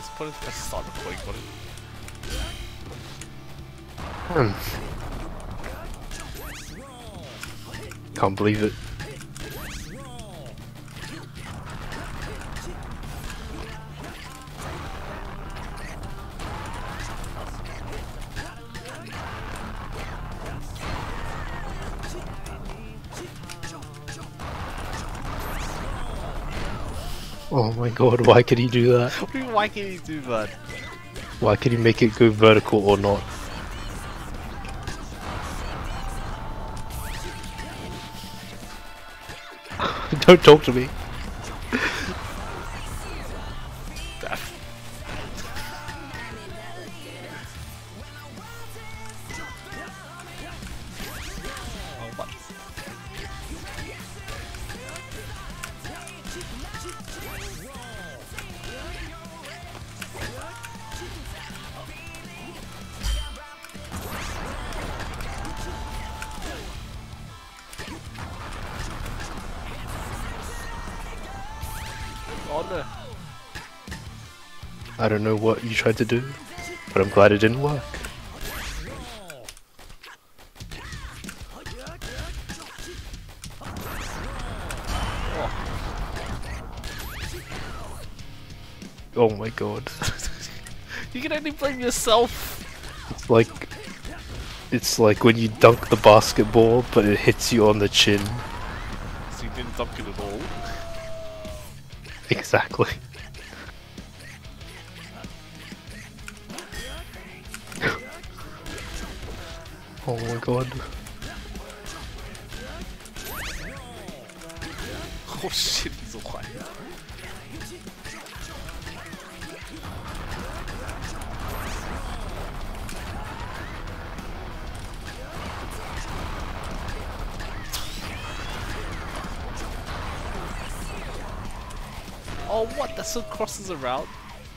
What's the point of pressing start recording button? Can't believe it. Oh my god, why could he do that? What do you mean, why can't he do that? Why could he make it go vertical or not? Don't talk to me. Oh, what? Oh no. I don't know what you tried to do, but I'm glad it didn't work. Oh my god. You can only blame yourself. It's like when you dunk the basketball, but it hits you on the chin. So you didn't dunk it at all. Exactly. Oh my god. Oh shit, he's alive. Oh what? That still crosses around?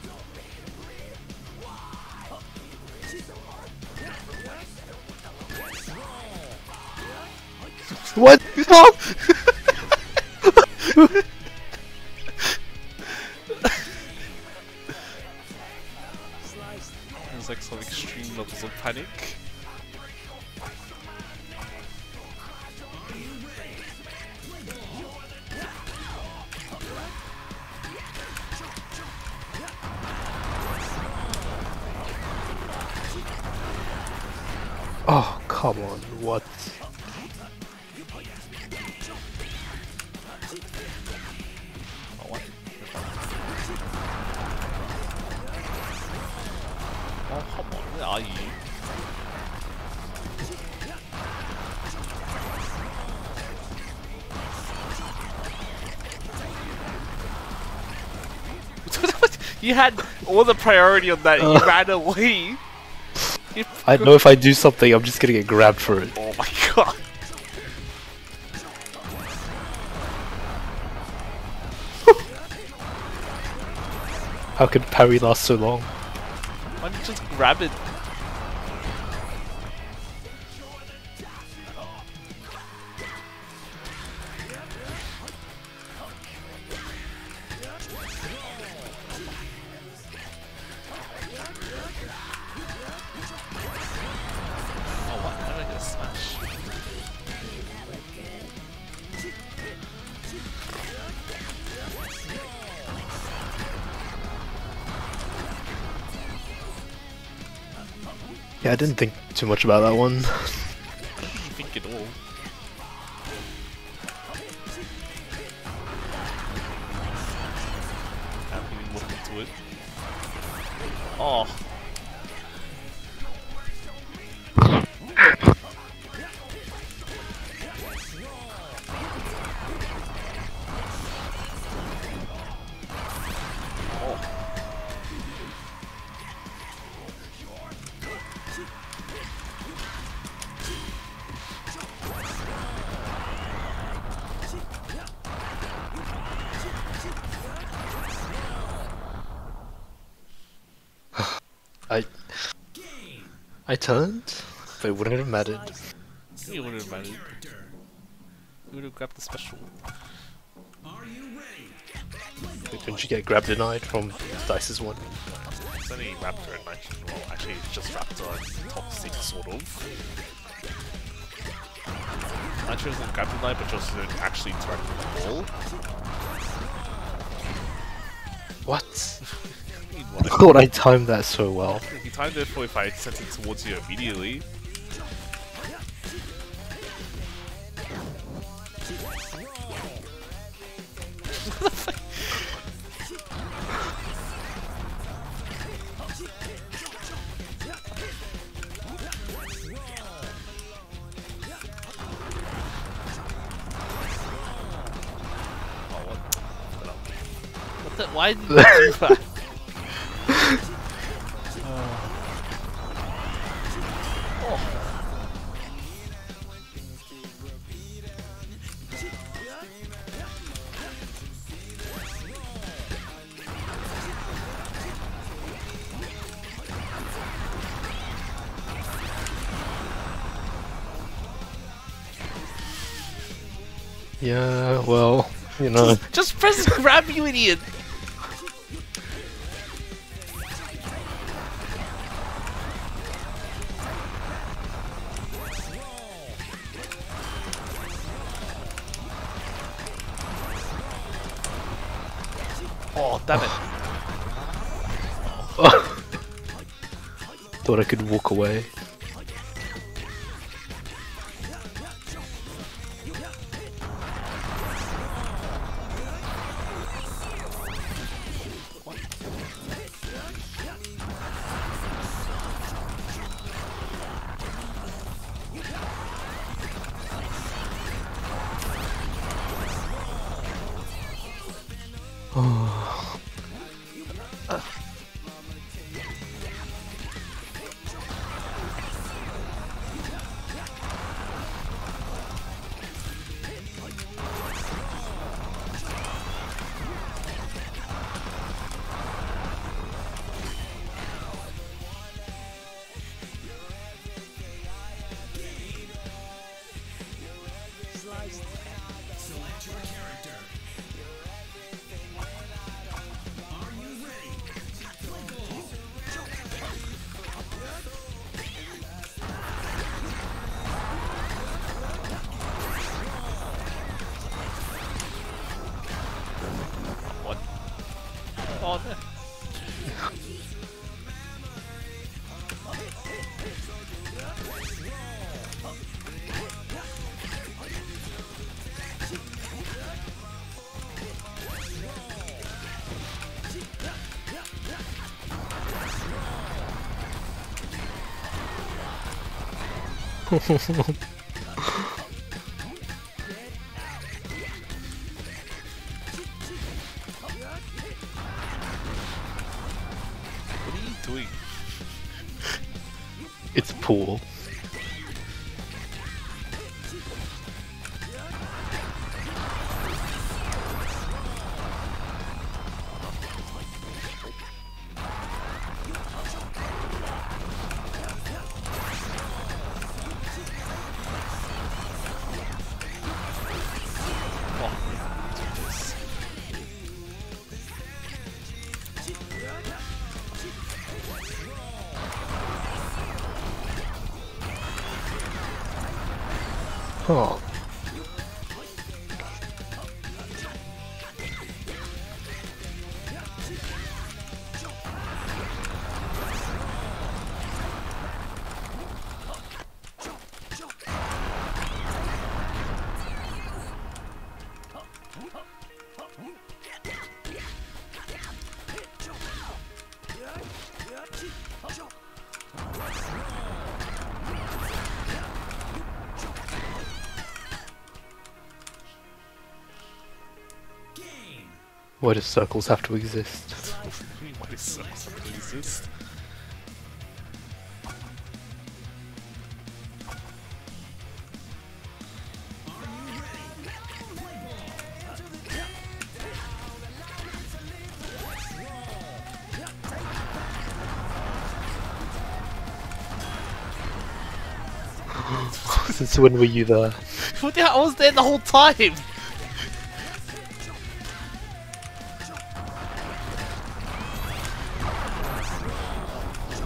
What? Stop! There's like some extreme levels of panic. Oh, come on, what? Oh what? Oh come on, where are you? You had all the priority on that, you ran away! I know if I do something, I'm just gonna get grabbed for it. Oh my god! How could parry last so long? Why don't you just grab it? Oh what? How did I get a smash? Yeah, I didn't think too much about that one. I didn't think at all. I haven't even looked into it. Oh. I turned, but it wouldn't have mattered. You wouldn't have mattered. You would have grabbed the special. Are you ready? Click Didn't you get grab denied from Dice's one? It's only Raptor and Nitro. Well, actually, it's just Raptor and top 6, sort of. Nitro doesn't grab denied, but just don't actually interact with the ball. What? Meanwhile, I thought I timed that so well. if you timed it for if I sent it towards you immediately. Why did you do that? Yeah, well, you know. Just press grab, you idiot! Oh, damn it. Thought I could walk away. Select your character. Are you ready? Play ball. What? Oh, no. What are you doing? It's pool. Oh. Why do circles have to exist? Why does sucks exist? Since when were you there? What the hell? I was there the whole time!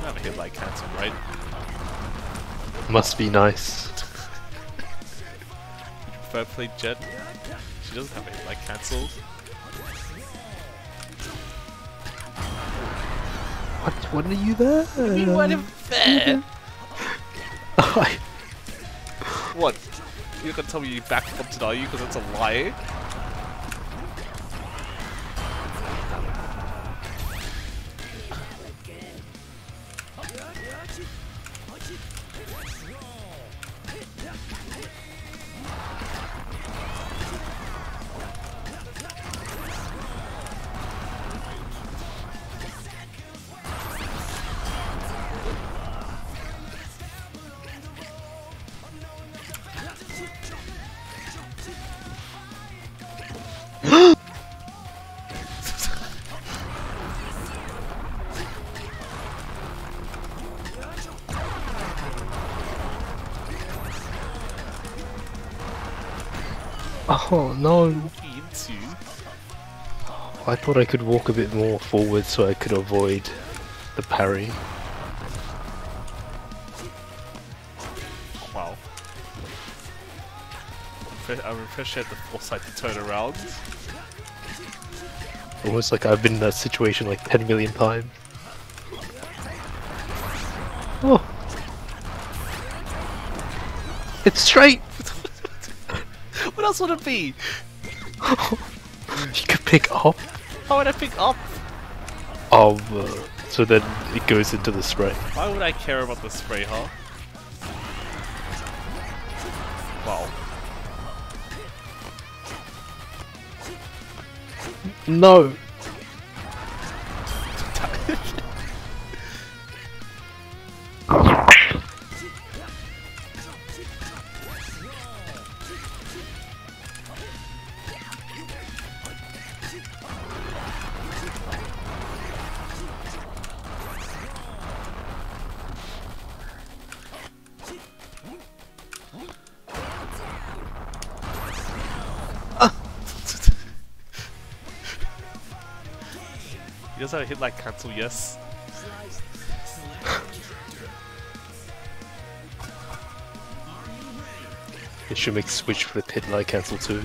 have a hit like cancel, right? Must be nice. Fair play Jet. She doesn't have a hit like cancel. What are you there? I mean, what if fair? What? You're gonna tell me you backflipped it, are you? Because that's a lie. Oh no! Into. I thought I could walk a bit more forward so I could avoid the parry. Wow. I appreciate the foresight to turn around. Almost like I've been in that situation like 10 million times. Oh! It's straight! What else would it be? You could pick up. How would I pick up? So then it goes into the spray. Why would I care about the spray, huh? Wow. No! You guys have a hit like cancel, yes? It should make switch flip hit like cancel too.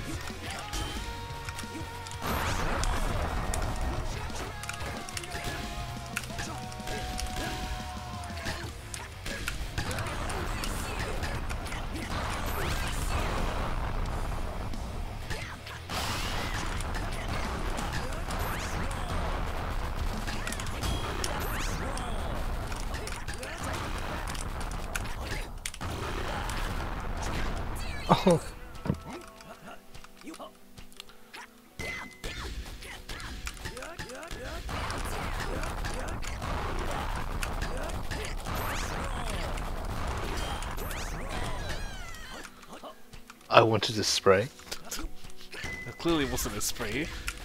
Oh. I wanted to spray. It clearly wasn't a spray.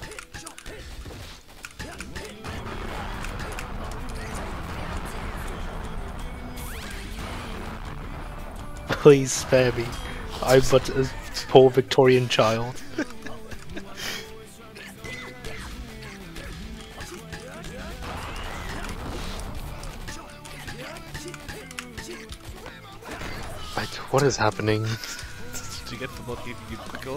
Please spare me. I'm but a poor Victorian child. Right, what is happening? Did you get the not giving you quicker?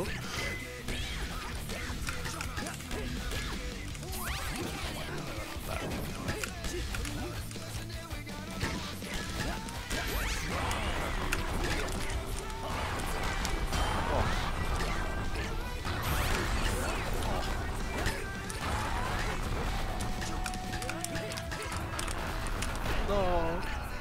No.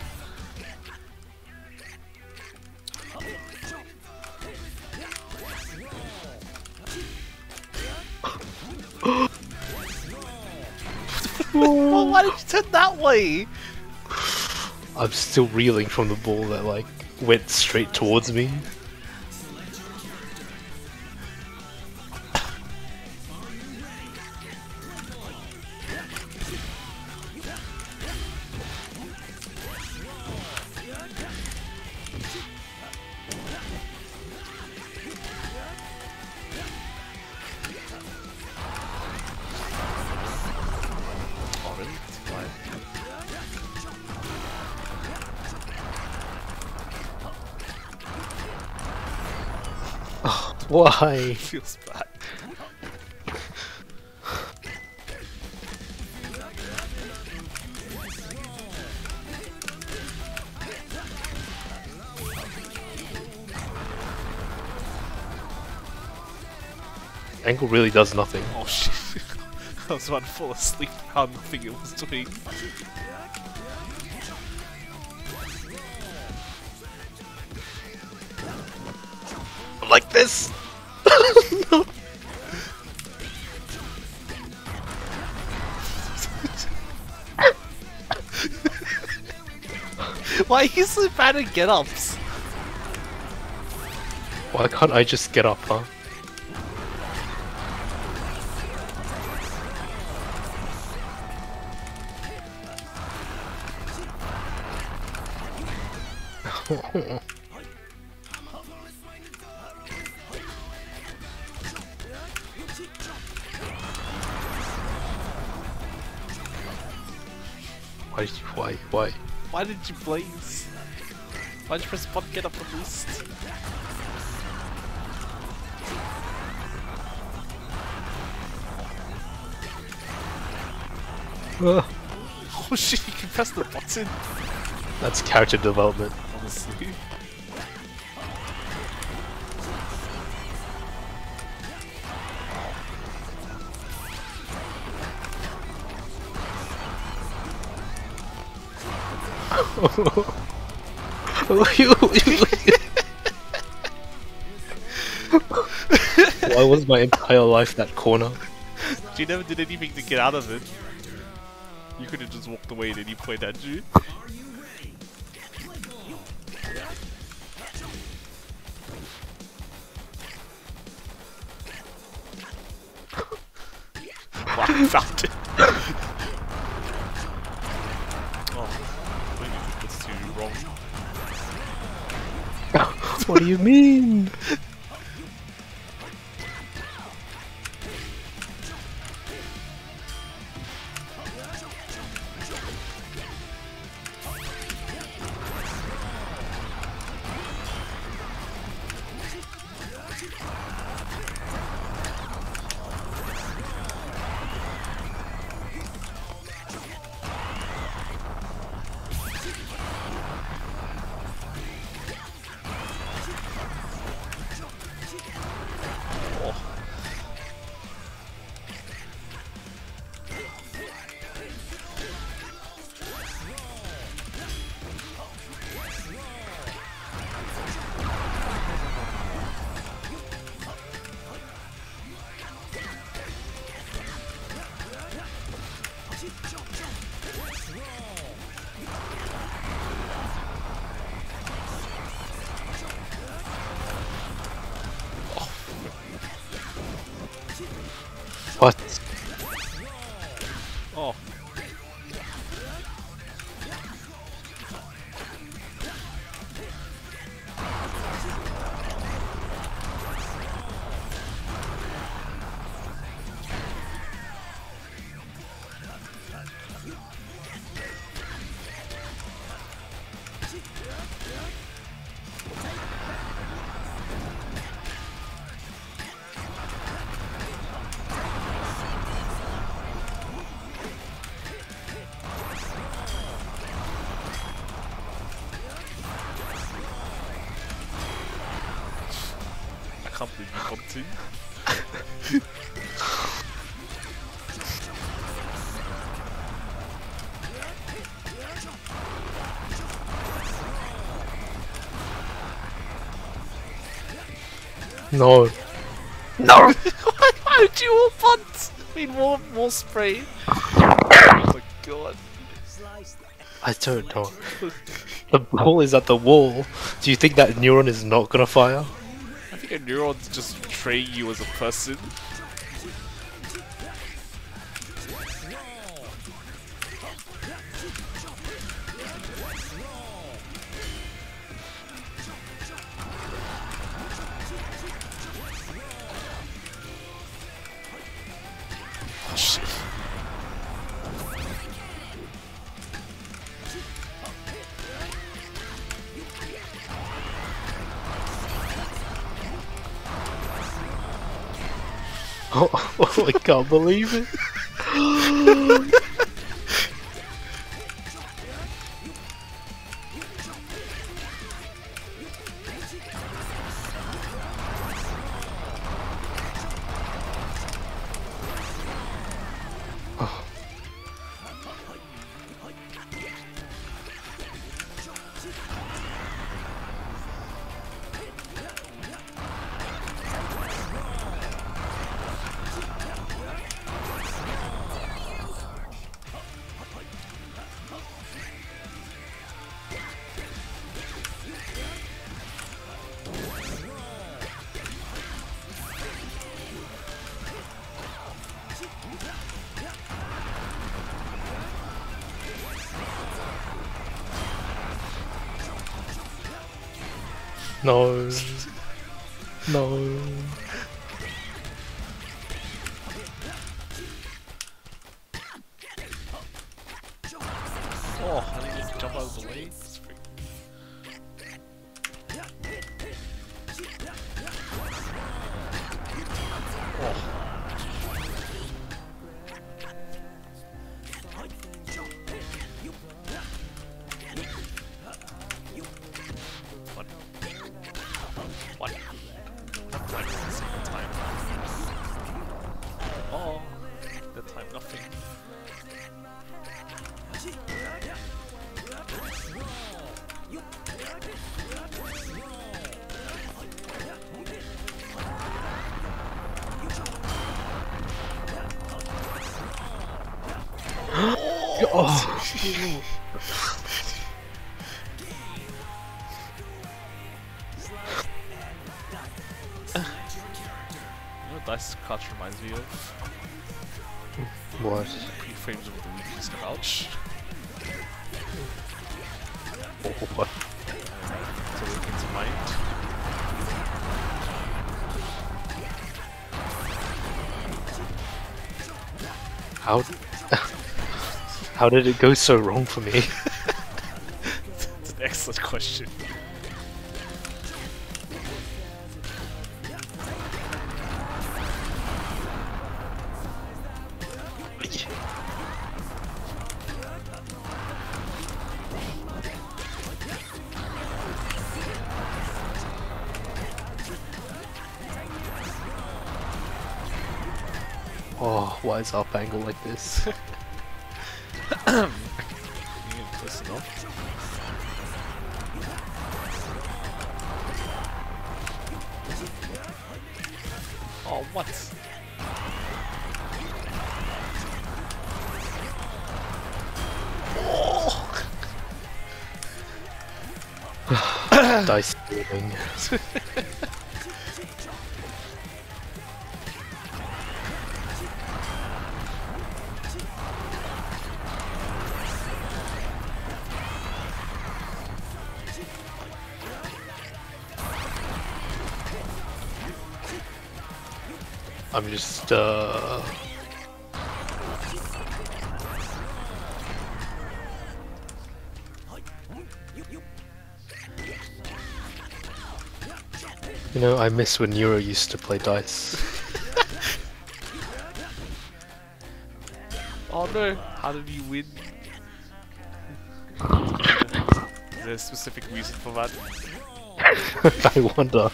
Well, why did you turn that way? I'm still reeling from the ball that like went straight towards me. Oh, really? That's fine. Why? Feels bad. Angle really does nothing. Oh shit. I was about to fall asleep how nothing it was doing. Like this! No. Why are you so bad at get-ups? Why can't I just get up, huh? Why did you, why? Why did you blaze? Why did you press button get up at least? Oh shit, you can press the button! That's character development. Honestly. Why was my entire life that corner? You never did anything to get out of it. You could have just walked away at any point, had you? Wow, I found it. Oh, maybe that's too wrong. What do you mean? What? Oh. I can't believe you bumped in. No. No! Why would you all punt? I mean, more spray. Oh my god. I don't know. The ball is at the wall. Do you think that neuron is not gonna fire? I think a neuron's just betraying you as a person. Oh shit. Oh, I can't believe it. No. No. Oh, I didn't just jump out of the way. It's freak. Oh. What? What? Like the second time. Oh, that time nothing. Oh. You know what Dice Crouch reminds me of? What? Pre-frames of the Luigi's Crouch. Oh, what? So it comes to mind. How? How did it go so wrong for me? It's an excellent question. Oh, why is up angle like this? Close enough. Oh, what? Dice stealing. I'm just you know, I miss when Neuro used to play dice. Oh no, how did he win? Is there a specific reason for that? I wonder.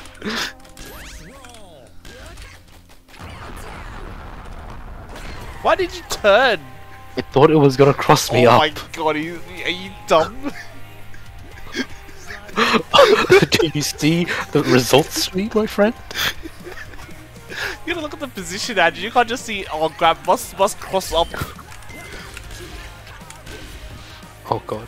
Why did you turn? I thought it was gonna cross me Oh up. my god, are you dumb? Do you see the results screen, my friend? You gotta look at the position, Andrew. You can't just see, oh, grab must cross up. Oh god.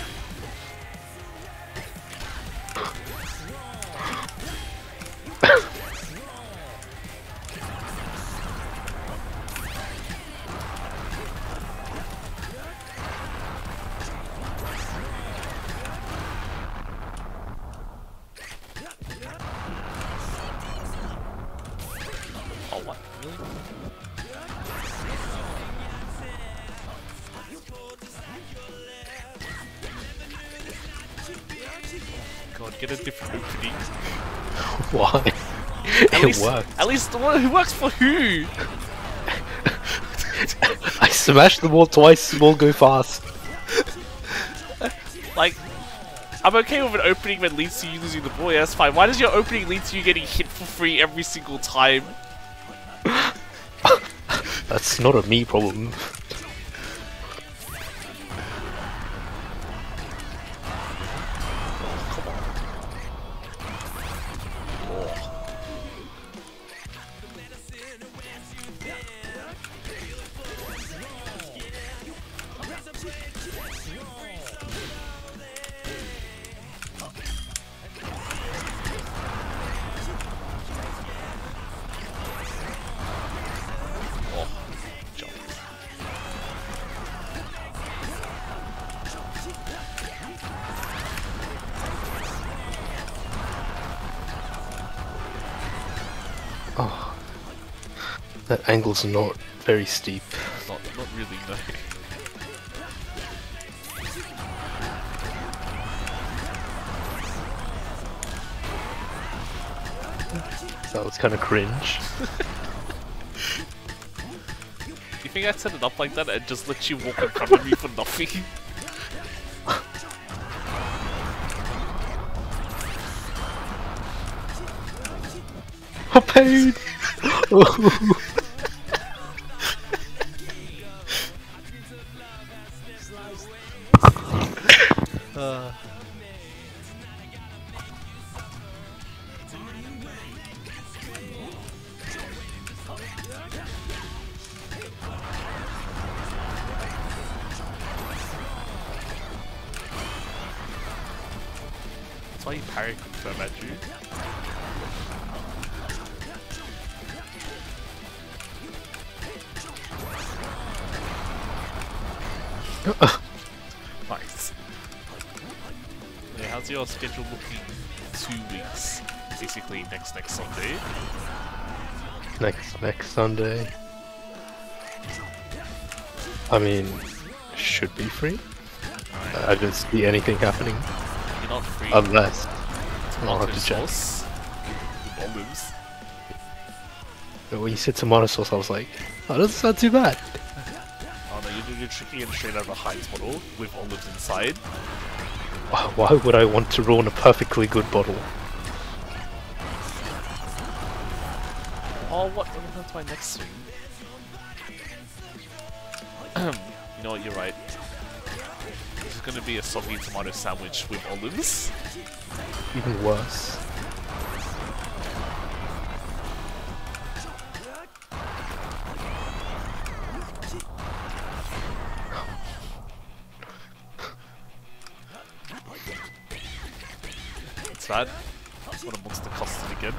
Oh, what? Really? God, get a different opening. Why? It worked. At least the one who works for who? I smashed the wall twice, wall go fast. Like, I'm okay with an opening that leads to you losing the ball, yeah, that's fine. Why does your opening lead to you getting hit for free every single time? That's not a me problem. Oh, that angle's not very steep. Not really, no. That was kind of cringe. You think I'd set it up like that and just let you walk in front of me for nothing? Oh, pain! That's why you parry confirm at you. Nice. Yeah, how's your schedule looking? 2 weeks, basically next Sunday. Next Sunday. I mean, should be free. I don't see anything happening You're not free. unless I'll Tomato have to check. sauce with olives. But when you said tomato sauce, I was like, oh, that's not too bad. Oh no, you're drinking it straight out of a Heinz bottle with olives inside. Why would I want to ruin a perfectly good bottle? Oh, what? That's my next swing. You know what? You're right. This is gonna be a soggy tomato sandwich with olives. Even worse. What's that? That's what a monster costed again.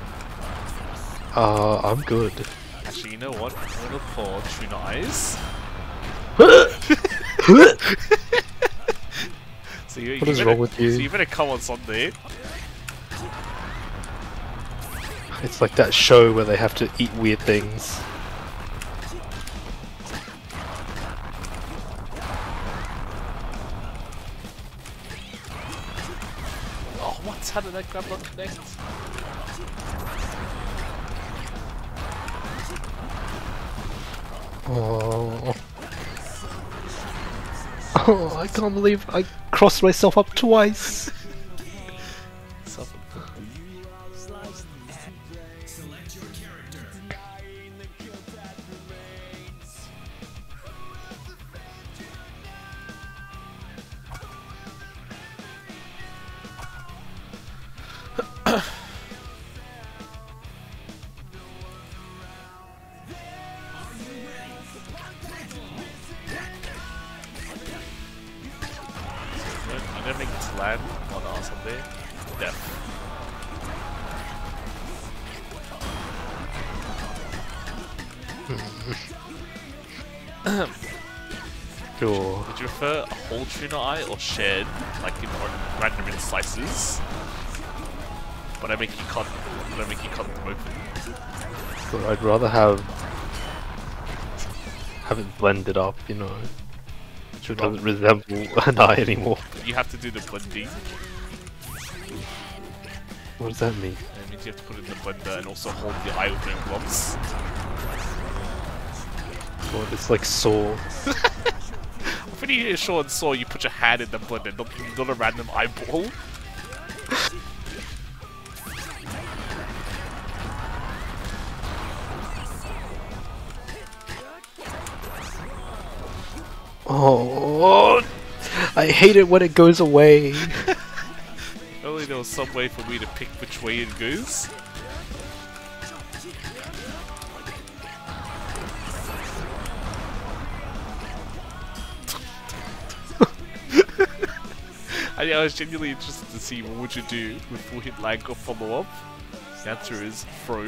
I'm good. Actually, you know what? I'm gonna pour tuna eyes. So What is wrong with you? So you better come on Sunday. It's like that show where they have to eat weird things. Oh, what? How did I grab that connect? Oh. Oh, I can't believe I crossed myself up twice. Select your character. I'm gonna make this land on Sunday. Death. Sure. Would you prefer a whole tuna eye or shared, like in random in slices? When I make you cut them open. But I'd rather have it blended up, you know. So it doesn't resemble an eye anymore. You have to do the blending. What does that mean? And means you have to put it in the blender and also hold the eye with no gloves. God, it's like Saw. I'm pretty sure in Saw you put your hand in the blender, not a random eyeball. Oh, I hate it when it goes away. If only there was some way for me to pick which way it goes. I was genuinely interested to see what would you do with full hit lag or follow up. The answer is throw.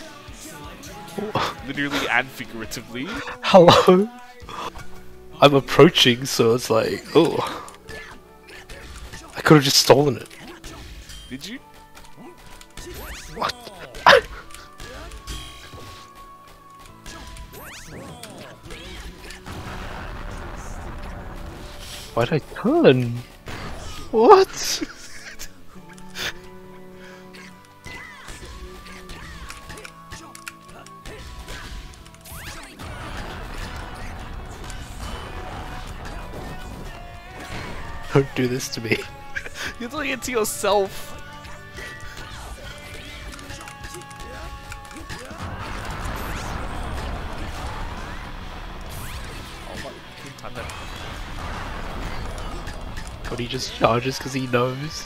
Literally and figuratively. Hello? I'm approaching, so it's like, oh. I could have just stolen it. Did you? What? Why'd I turn? What? Don't do this to me. You're doing it to yourself. Oh my, time that. God, he just charges because he knows.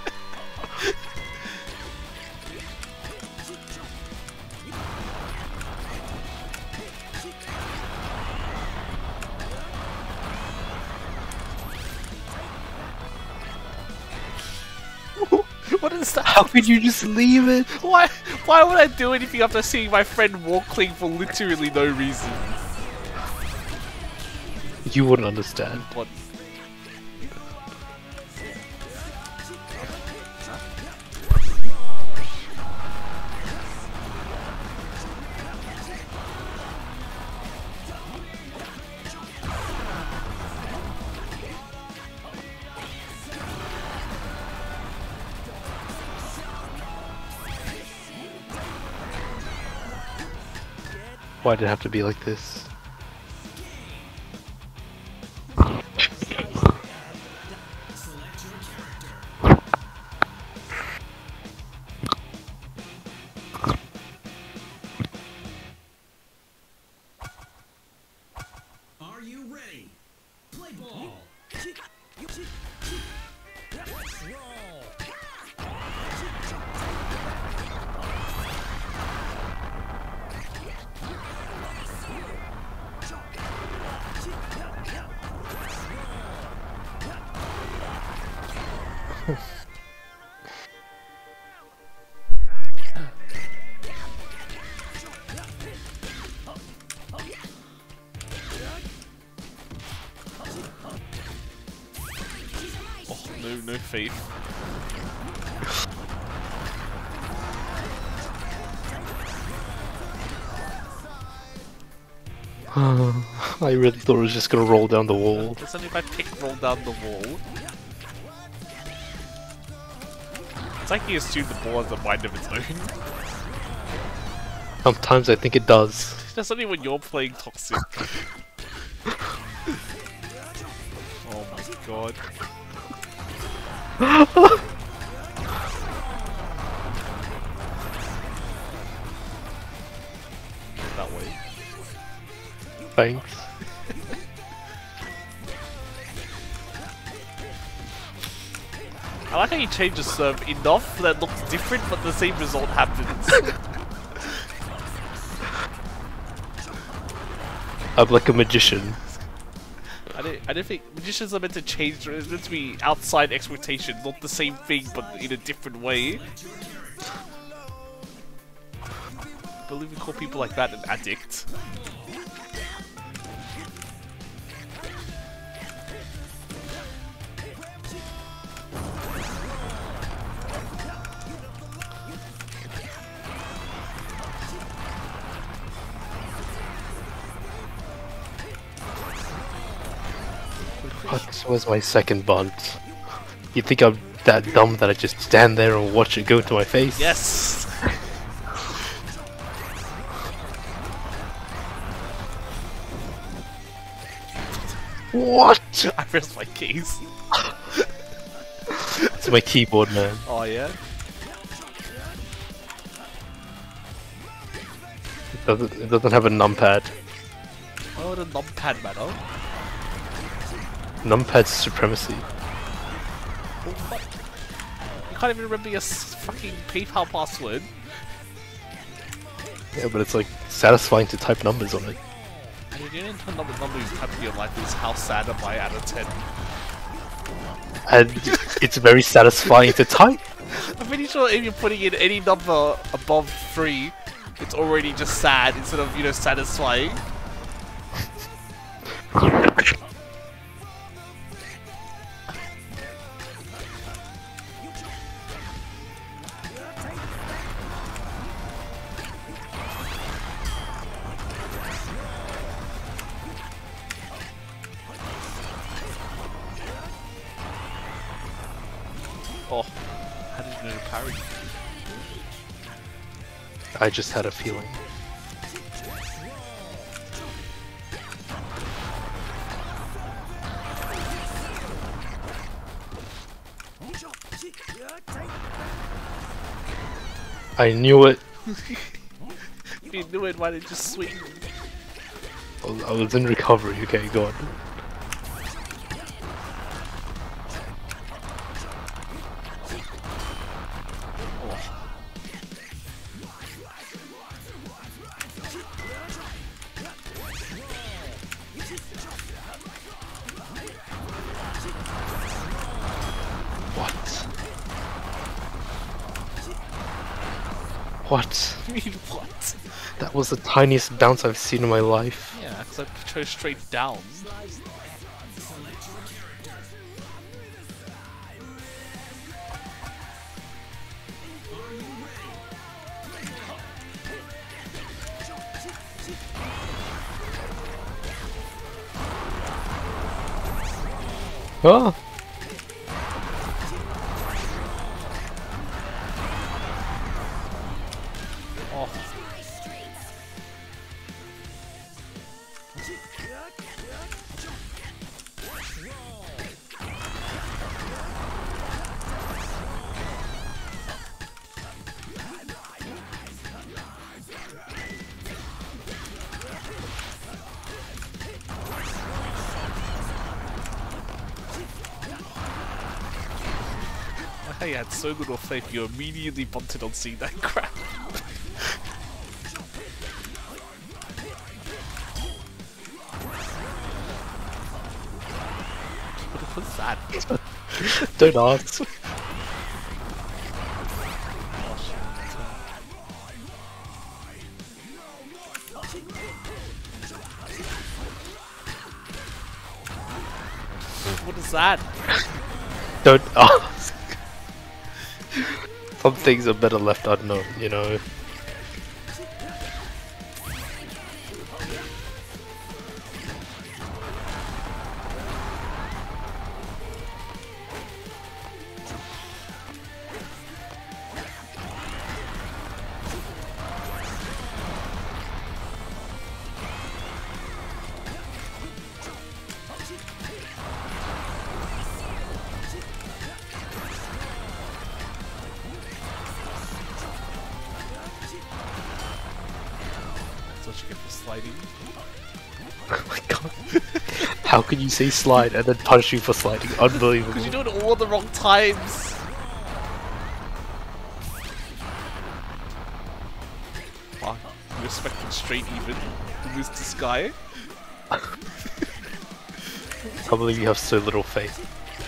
What is that? How could you just leave it? Why would I do anything after seeing my friend walk clean for literally no reason? You wouldn't understand. What? Why did it have to be like this? Are you ready? Play ball. Oh, no faith. I really thought it was just gonna roll down the wall. It's only if I pick roll down the wall. It's like he assumed the ball has a mind of its own. Sometimes I think it does. That's only when you're playing Toxic. Oh my god. That way. Thanks. I like how you change the serve enough that it looks different, but the same result happens. I'm like a magician. I don't think magicians are meant to change. It's meant to be outside expectations, not the same thing, but in a different way. I believe we call people like that an addict. This was my second bunt. You think I'm that dumb that I just stand there and watch it go to my face? Yes! What? I pressed my keys. It's my keyboard, man. Oh yeah? It doesn't have a numpad. Oh, the numpad matter. Numpad's supremacy. Oh, what? You can't even remember your fucking PayPal password. Yeah, but it's like satisfying to type numbers on it. And the only number you type in your life is how sad am I out of 10. And it's very satisfying to type. I'm pretty sure if you're putting in any number above 3, it's already just sad instead of, you know, satisfying. Oh, how did you know to parry? I just had a feeling. I knew it. If you knew it, why did you just swing? I was in recovery. Okay, go on. What? I mean, what? That was the tiniest bounce I've seen in my life. Yeah, because I chose straight down. Oh! Oh. I had so little faith you immediately bunted on seeing that crap. What was that? Don't ask. What is that? Don't ask. Some things are better left unknown, you know. That's what you get for sliding. Oh my god. How can you say slide and then punish you for sliding? Unbelievable. Because you're doing it all the wrong times. Wow, you're expecting straight even to lose to Sky? I believe you have so little faith.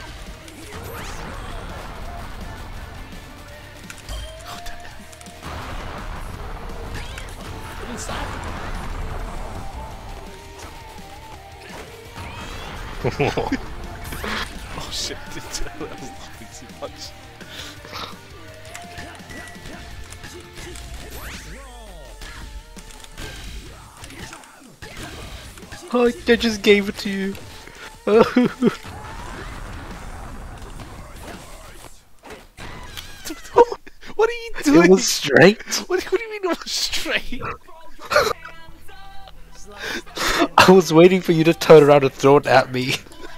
What is that? Oh shit, I was laughing too much. Oh, I just gave it to you. What are you doing? It was straight. What do you mean it was straight? I was waiting for you to turn around and throw it at me.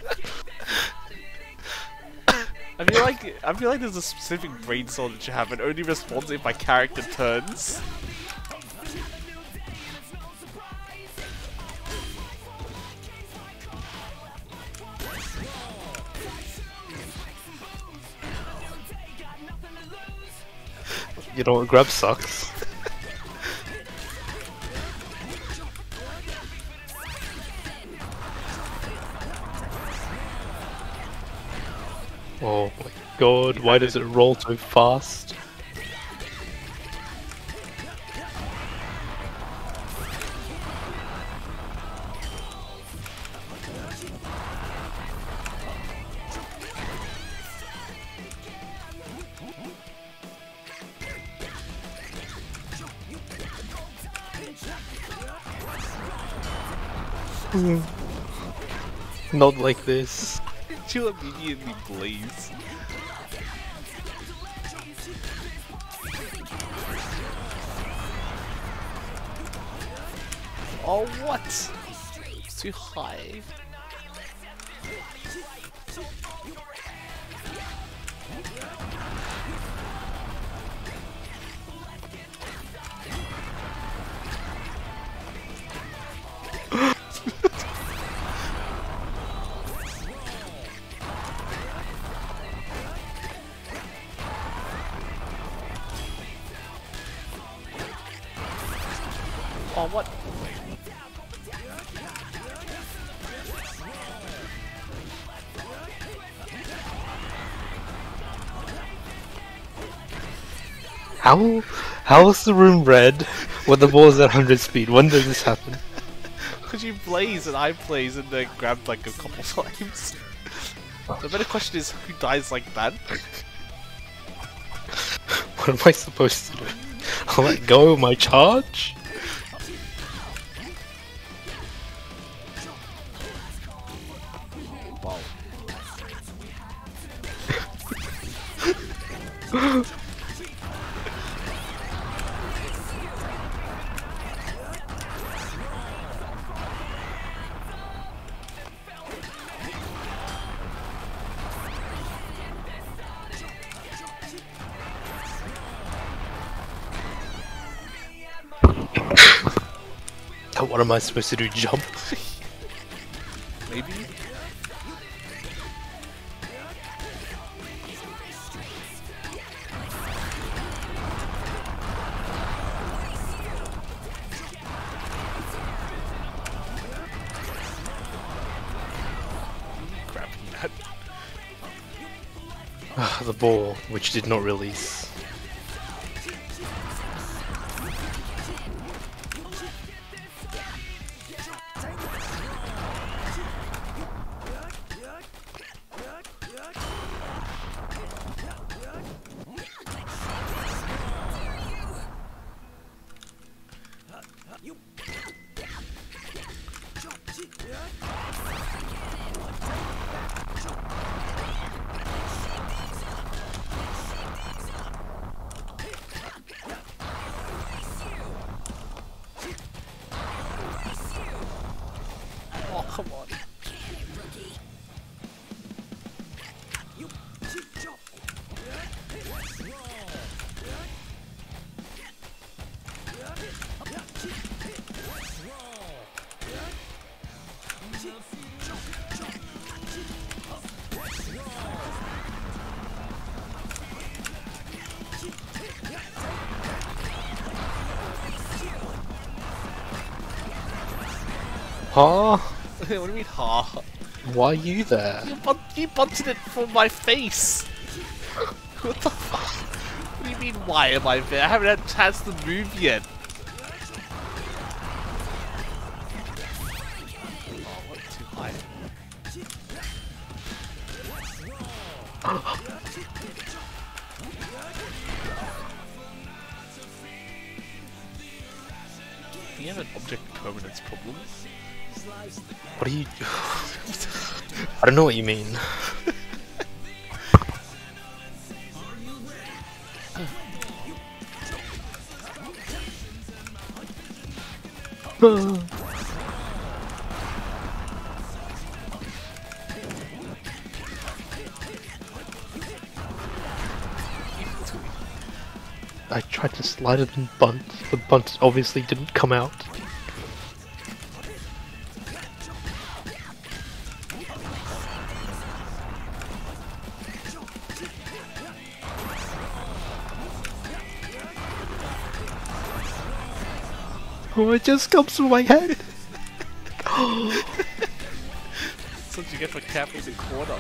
I feel like there's a specific brain cell that you have and only responds if my character turns. You know what? Grab sucks. Oh my god, why does it roll so fast? Not like this. You immediately blaze. Oh, what? It's too high. Oh, what? How is the room red when the ball is at 100 speed? When does this happen? Because you blaze and I blaze and then grabbed like a couple times. The better question is who dies like that? What am I supposed to do? I'll let go of my charge? Wow. What am I supposed to do? Jump? Maybe? Grabbing that. The ball, which did not release. Oh, come on. Huh? What do you mean, ha? Why are you there? You bunted it from my face! What the fuck? What do you mean, why am I there? I haven't had a chance to move yet. Oh, what? Too high. Do you have an object permanence problem? What are you... I don't know what you mean. I tried to slide it in bunt. The bunt obviously didn't come out. Oh, it just comes through my head. That's what you get for capping the corner.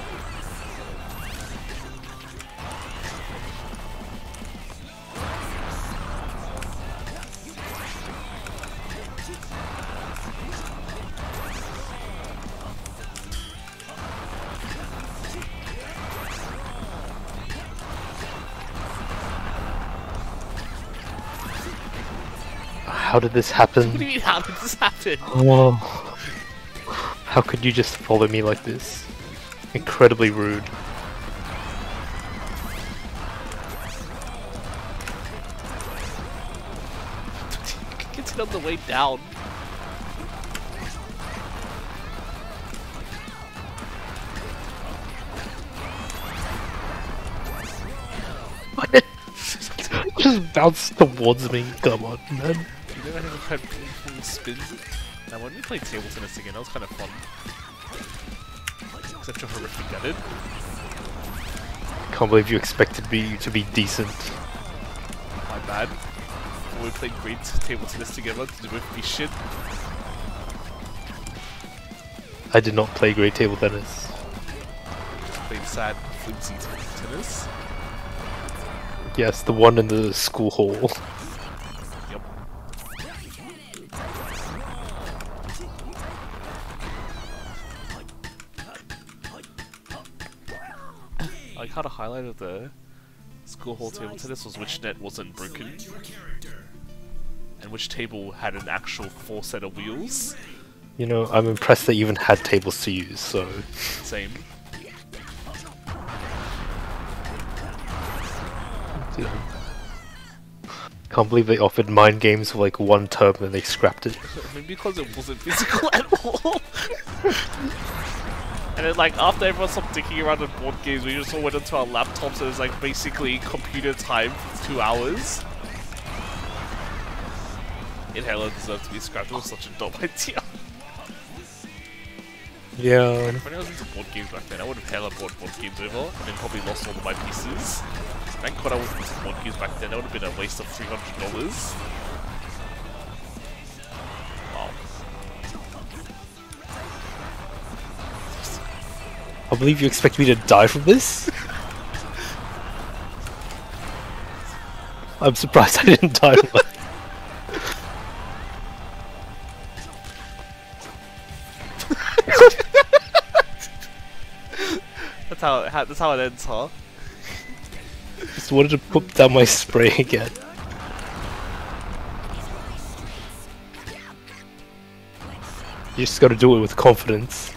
How did this happen? What do you mean, how did this happen? Oh, how could you just follow me like this? Incredibly rude. Get it on the way down. Just bounced towards me. Come on, man. You never ever had ping-pong spin? Now when we played table tennis again, that was kind of fun. Except you're horrific at it. Can't believe you expected me to be decent. My bad. When we played great table tennis together, did it both be shit? I did not play great table tennis. Played sad, flimsy tennis. Yes, the one in the school hall. Yep. I like how the highlight of the school hall table tennis was which net wasn't broken and which table had an actual 4 set of wheels. You know, I'm impressed they even had tables to use, so... Same. Can't believe they offered mind games for like one term and they scrapped it. Maybe because it wasn't physical at all. And then like after everyone stopped dicking around with board games, we just all went into our laptops and it was like basically computer time for 2 hours. It hella deserved to be scrapped. It was such a dumb idea. Yeah. When I was into board games back then, I would have hella bought board games over and then probably lost all of my pieces. Thank God I wasn't into board games back then, that would have been a waste of $300. Wow. I believe you expect me to die from this? I'm surprised I didn't die from that. That's how it ends, huh? Just wanted to put down my spray again. You just gotta do it with confidence.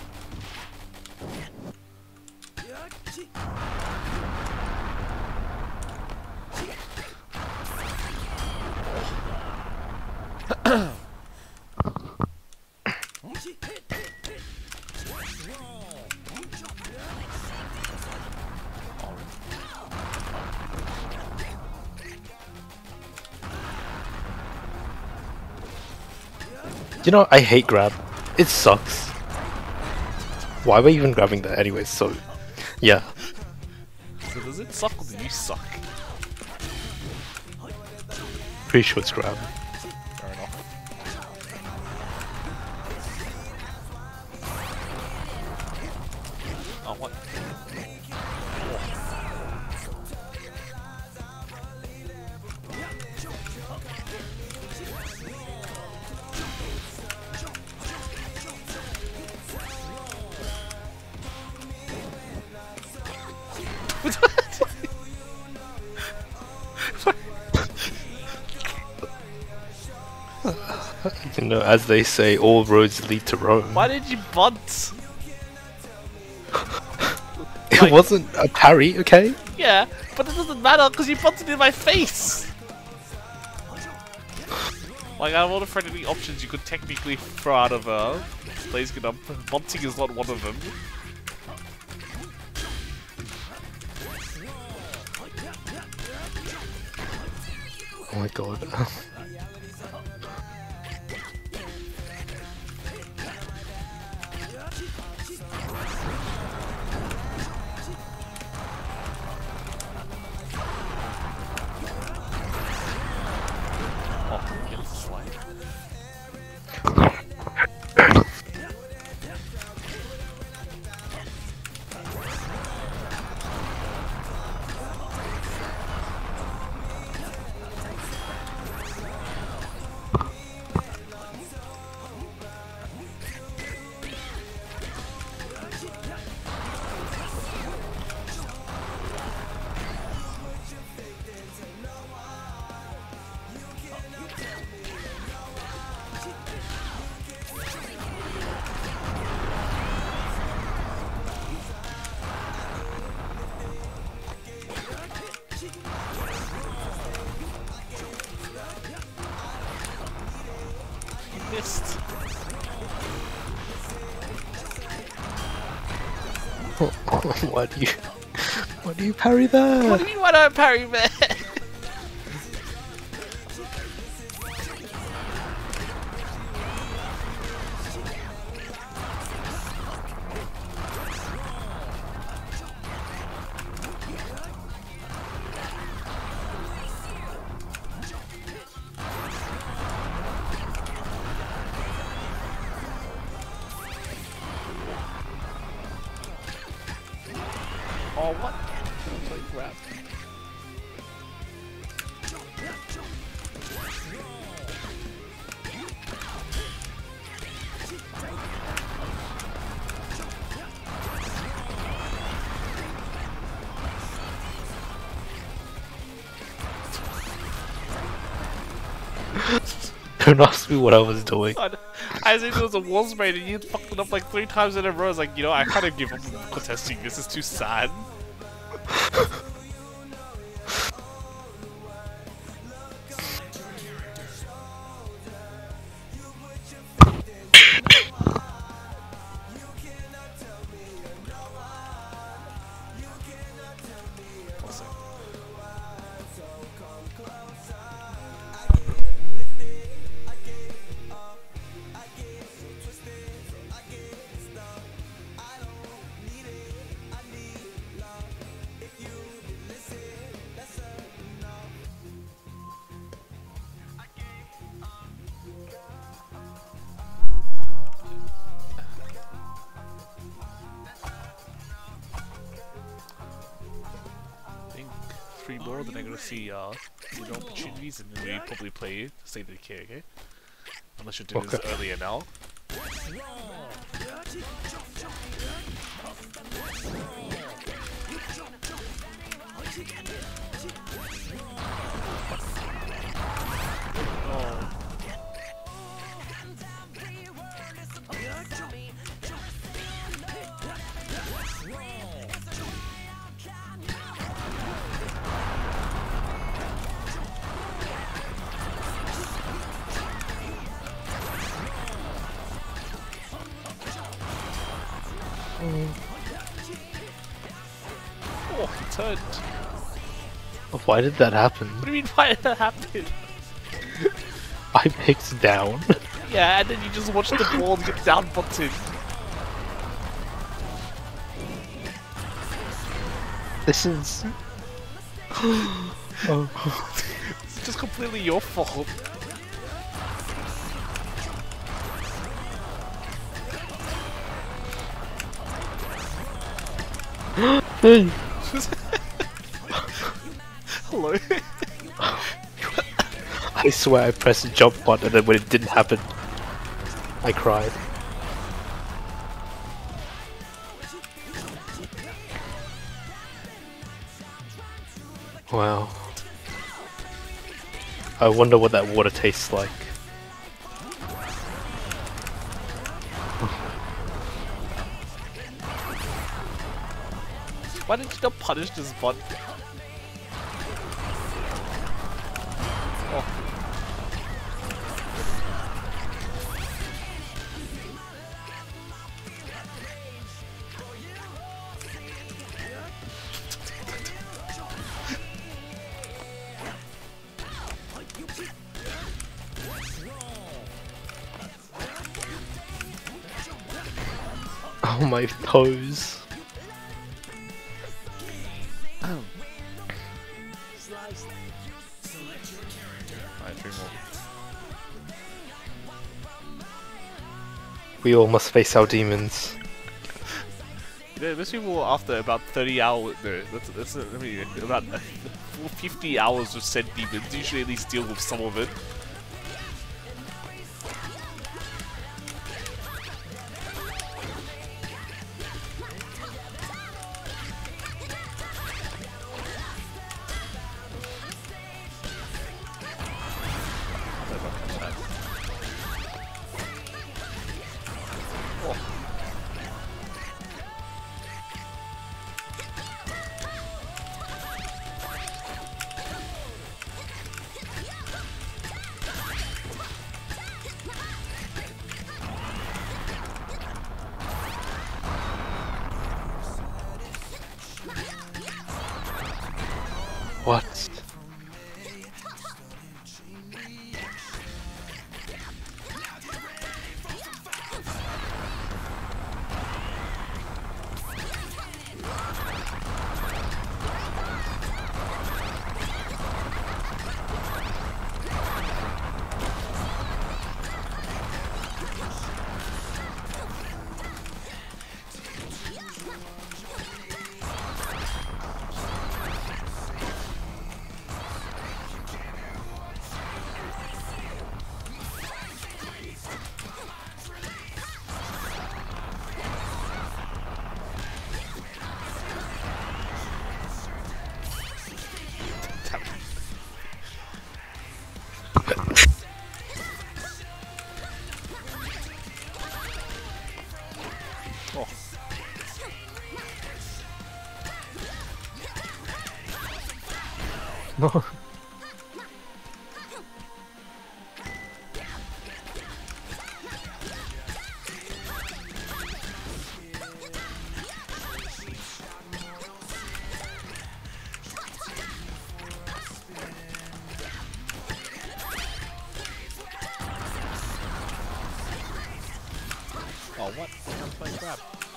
You know, I hate grab. It sucks. Why were you even grabbing that anyways? So, yeah. So does it suck or do you suck? Pretty sure it's grab. Fair enough. Oh, what? You know, as they say, all roads lead to Rome. Why did you bunt? It wasn't a parry, okay? Yeah, but it doesn't matter because you bunted in my face! Like, out of all the friendly options you could technically throw out of Blaze Gun, bunting is not one of them. Oh my god. Oh, get slide. Missed. Why do you parry that? What do you mean, why don't parry, man? Oh, what? Holy crap. Don't ask me what I was doing. I think there was a wall spray and you fucked it up like 3 times in a row. I was like, you know, I kind of give up contesting. This is too sad. I think 3 more, then I'm gonna see good opportunities, and then we probably play State of Decay, okay? Unless you're doing this Okay. earlier now. Oh. Oh, he turned. Why did that happen? What do you mean, why did that happen? I picked down. Yeah, and then you just watch the ball get down button. This is. Oh. It's just completely your fault. Hey. Hello. I swear I pressed the jump button and then when it didn't happen, I cried. Wow. I wonder what that water tastes like. Why didn't you not punish this bot? Oh. Oh, my toes. Alright, 3 more. We all must face our demons. Yeah, most people after about 30 hours, no, I mean, about 50 hours of said demons usually at least deal with some of it. What? Oh. No. Oh, what? I can't play crap.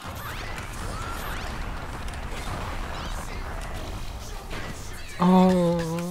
Oh.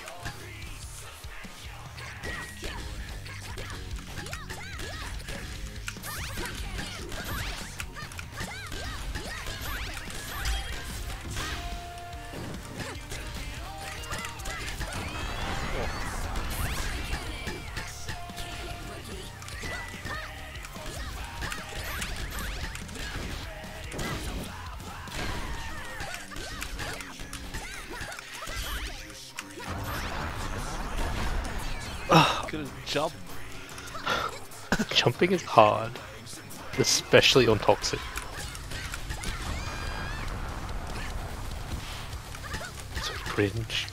Gonna jump. Jumping is hard, especially on Toxic. So cringe.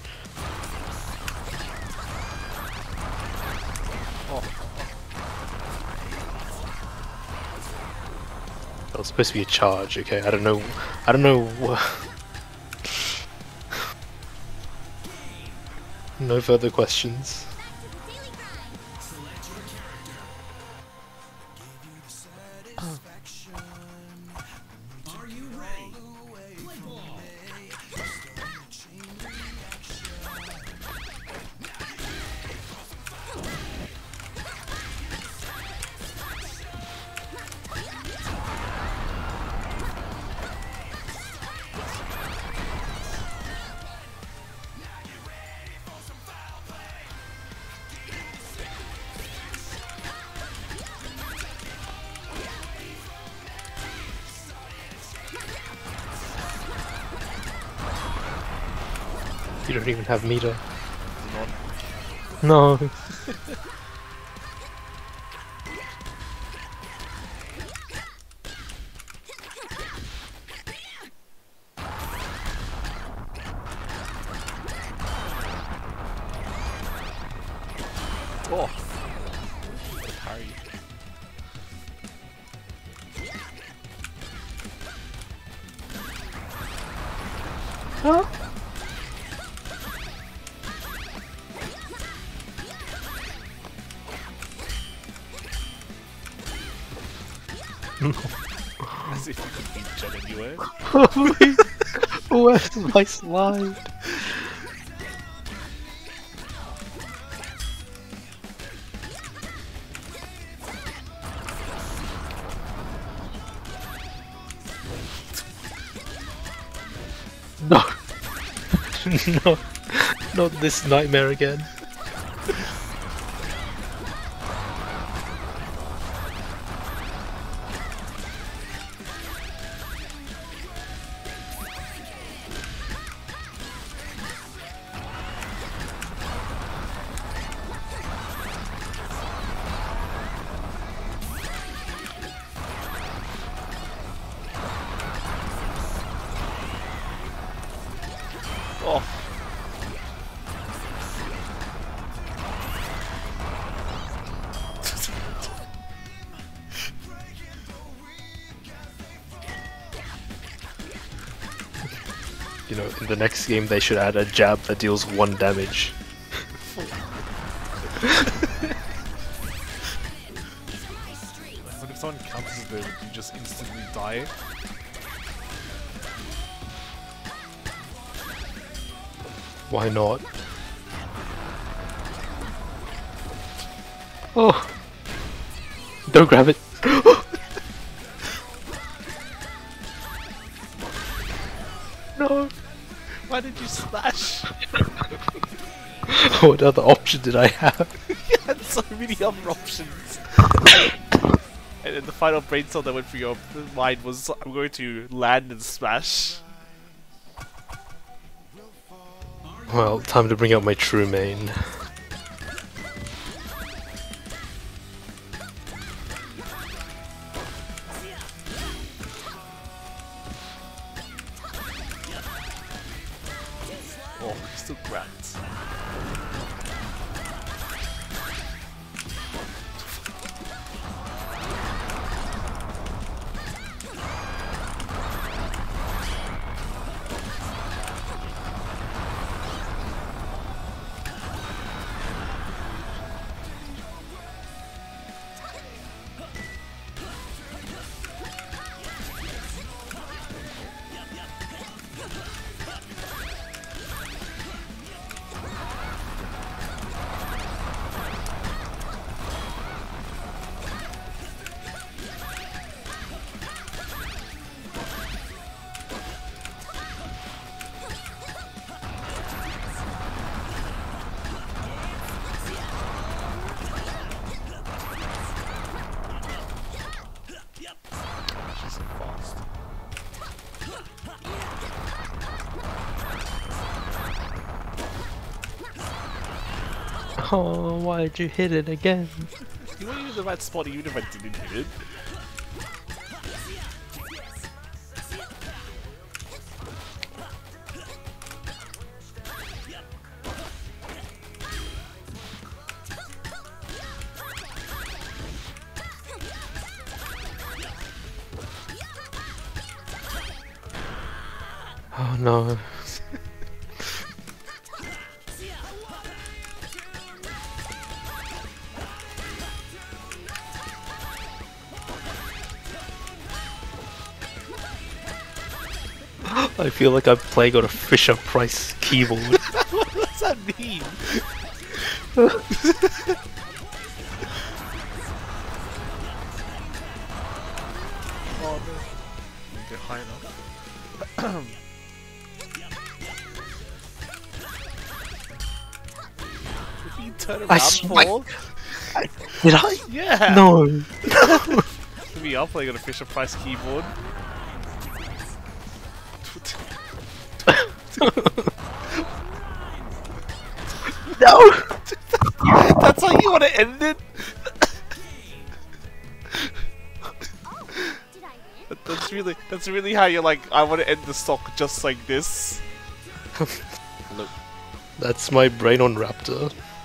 Oh, That was supposed to be a charge. Okay, I don't know. I don't know. No further questions. Are you ready? Play ball. You don't even have meter. not. No. Oh. What a parry. Huh? As if need jet anywhere. Where's my slide? No! No! Not this nightmare again. Oh. You know, in the next game they should add a jab that deals 1 damage. But if someone counters it, you just instantly die. Why not? Oh! Don't grab it! No! Why did you slash? What other option did I have? You had so many other options. And then the final brainstorm that went through your mind was, I'm going to land and smash. Well, time to bring out my true main. Oh, still grand. She's so fast. Oh, why did you hit it again? You weren't in the right spot even if I didn't hit it. Oh no. I feel like I'm playing on a Fisher-Price keyboard. What does that mean? Oh no. Get high enough. If you turn around, Paul. Did I? Yeah. No. Me, I'll play on a Fisher-Price keyboard. No. That's how you want to end it? That's really how you're like, I want to end the stock just like this. That's my brain on Raptor.